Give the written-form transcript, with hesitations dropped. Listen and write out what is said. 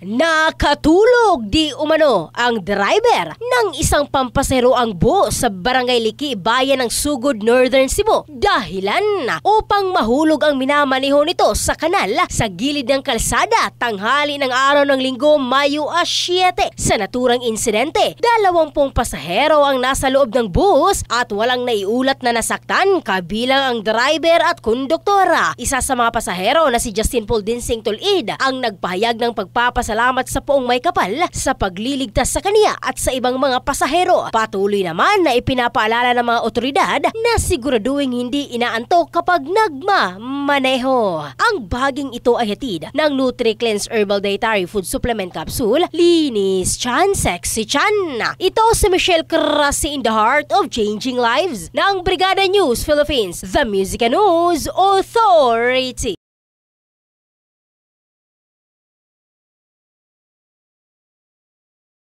Nakatulog di umano ang driver ng isang pampasero ang bus sa Barangay Liki, bayan ng Sugod, Northern Cebu. Dahilan upang mahulog ang minamaneho nito sa kanal sa gilid ng kalsada tanghali ng araw ng Linggo, Mayo 7. Sa naturang insidente, 20 pasahero ang nasa loob ng bus at walang naiulat na nasaktan kabilang ang driver at konduktora. Isa sa mga pasahero na si Justin Paul Dinsing Tulid ang nagpahayag ng pagpapasalamat sa Poong May Kapal sa pagliligtas sa kaniya at sa ibang mga pasahero. Patuloy naman na ipinapaalala ng mga otoridad na siguraduhin hindi inaantok kapag nagmamaneho. Ang bahaging ito ay hatid ng Nutri-Cleanse Herbal Dietary Food Supplement Capsule, Linis Chan, Sexy Chan. Ito si Michelle Crasi in the heart of changing lives ng Brigada News Philippines, the Music and News Authority.